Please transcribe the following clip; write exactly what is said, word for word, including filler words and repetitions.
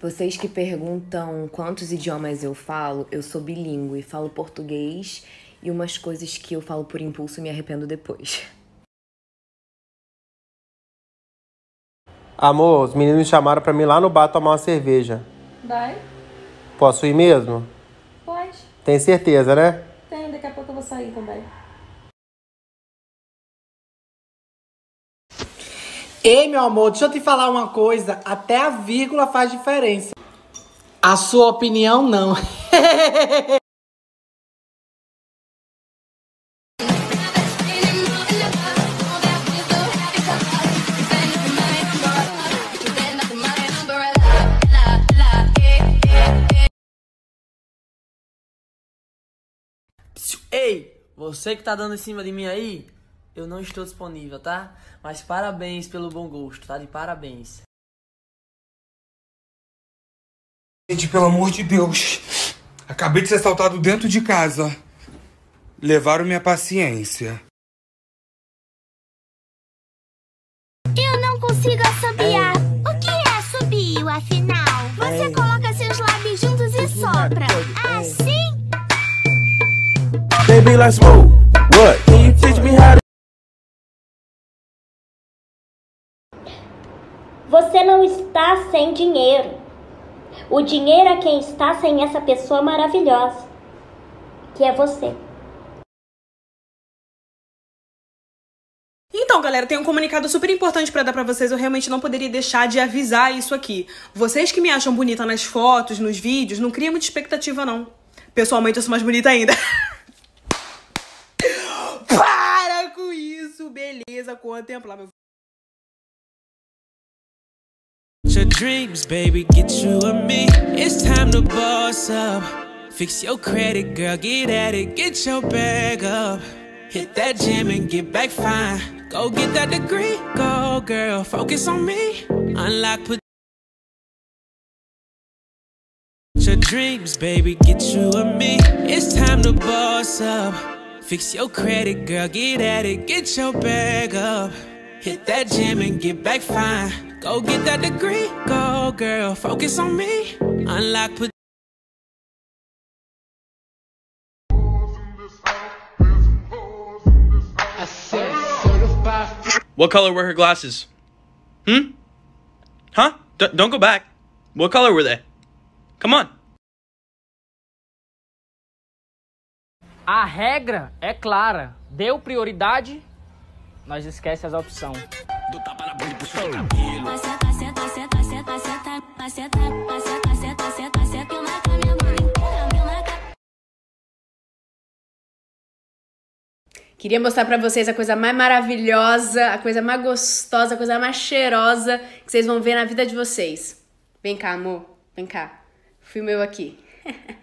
Vocês que perguntam quantos idiomas eu falo, eu sou bilíngue, falo português e umas coisas que eu falo por impulso e me arrependo depois. Amor, os meninos me chamaram pra mim lá no bar tomar uma cerveja. Vai? Posso ir mesmo? Pode. Tem certeza, né? Tem, daqui a pouco eu vou sair também. Ei, meu amor, deixa eu te falar uma coisa. Até a vírgula faz diferença. A sua opinião, não. Ei, você que tá dando em cima de mim aí, eu não estou disponível, tá? Mas parabéns pelo bom gosto, tá? De parabéns. Gente, pelo amor de Deus. Acabei de ser assaltado dentro de casa. Levaram minha paciência. Eu não consigo assobiar. O que é assobio, afinal? Você coloca seus lábios juntos e sopra. Assim? Baby, let's move. What? Can you teach me how to... Você não está sem dinheiro. O dinheiro é quem está sem essa pessoa maravilhosa, que é você. Então, galera, tem um comunicado super importante pra dar pra vocês. Eu realmente não poderia deixar de avisar isso aqui. Vocês que me acham bonita nas fotos, nos vídeos, não criem muita expectativa, não. Pessoalmente, eu sou mais bonita ainda. Para com isso, beleza, contemplar meu... Your dreams, baby, get you and me. It's time to boss up. Fix your credit, girl, get at it. Get your bag up. Hit that gym and get back fine. Go get that degree, go girl, focus on me. Unlock, put your dreams, baby, get you and me. It's time to boss up. Fix your credit, girl, get at it. Get your bag up. Hit that gym and get back fine. Go get that degree, go girl, focus on me. Unlock, put What color were her glasses? Hmm? Huh? D- don't go back. What color were they? Come on. A regra é clara. Deu prioridade, nós esquece as opções. Queria mostrar pra vocês a coisa mais maravilhosa, a coisa mais gostosa, a coisa mais cheirosa que vocês vão ver na vida de vocês. Vem cá, amor. Vem cá. Filma eu aqui.